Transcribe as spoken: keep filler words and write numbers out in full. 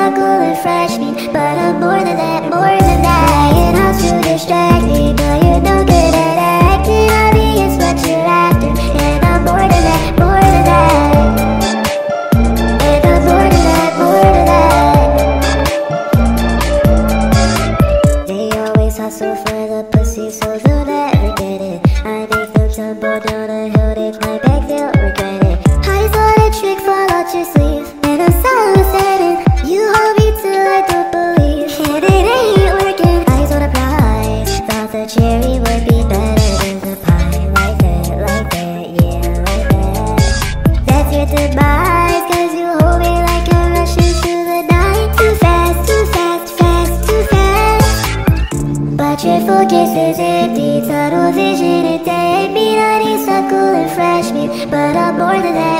honeysuckle and fresh meat, but I'm more than that, more than that. Trying how to distract me, but you're no good at acting obvious what you're after, and I'm more than that, more than that. And I'm more than that, more than that. They always hustle for the pussy, so they'll never get it. I make them tumble down a hill, they climb back, they'll regret it. I saw the trick fall out your sleeve, and I'm so certain you hold me till I don't believe, and it ain't working. Eyes on a prize, thought the cherry would be better than the pie. Like that, like that, yeah, like that. That's your demise, cause you hold me like you're rushing through the night. Too fast, too fast, fast, too fast. But your focus is empty, tunnel vision and dead meat, honeysuckle and fresh meat, but I'm more than that.